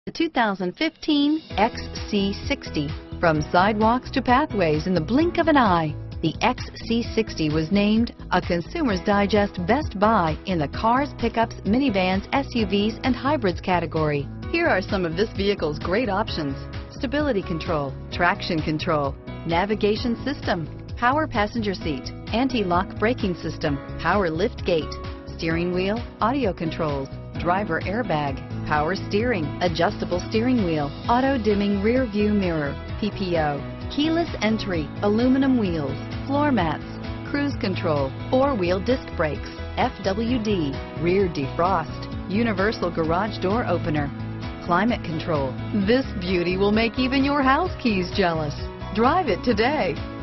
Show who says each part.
Speaker 1: The 2015 XC60. From sidewalks to pathways in the blink of an eye, the XC60 was named a Consumer's Digest Best Buy in the cars, pickups, minivans, SUVs, and hybrids category. Here are some of this vehicle's great options: stability control, traction control, navigation system, power passenger seat, anti-lock braking system, power lift gate, steering wheel audio controls, driver airbag, power steering, adjustable steering wheel, auto dimming rear view mirror, PPO, keyless entry, aluminum wheels, floor mats, cruise control, four-wheel disc brakes, FWD, rear defrost, universal garage door opener, climate control. This beauty will make even your house keys jealous. Drive it today.